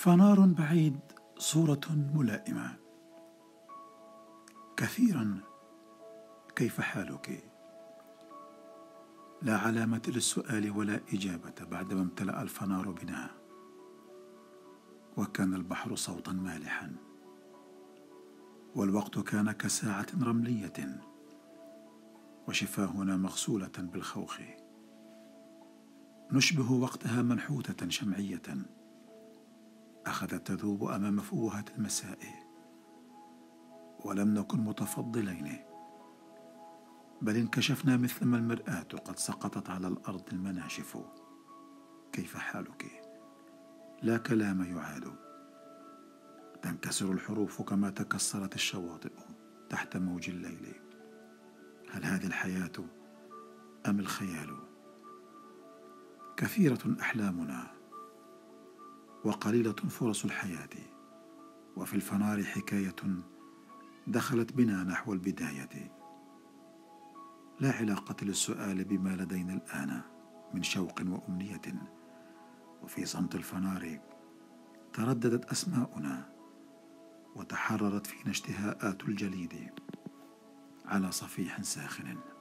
فنار بعيد صورة ملائمة. كثيرا كيف حالك؟ لا علامة للسؤال ولا إجابة بعدما امتلأ الفنار بنا، وكان البحر صوتا مالحا، والوقت كان كساعة رملية، وشفاهنا مغسولة بالخوخ. نشبه وقتها منحوتة شمعية أخذت تذوب أمام فوهة المساء، ولم نكن متفضلين، بل انكشفنا مثلما المرآة قد سقطت على الأرض المناشف. كيف حالك؟ لا كلام يعاد، تنكسر الحروف كما تكسرت الشواطئ تحت موج الليل. هل هذه الحياة أم الخيال؟ كثيرة أحلامنا وقليلة فرص الحياة، وفي الفنار حكاية دخلت بنا نحو البداية. لا علاقة للسؤال بما لدينا الآن من شوق وأمنية، وفي صمت الفنار ترددت أسماؤنا وتحررت فينا اشتهاءات الجليد على صفيح ساخن.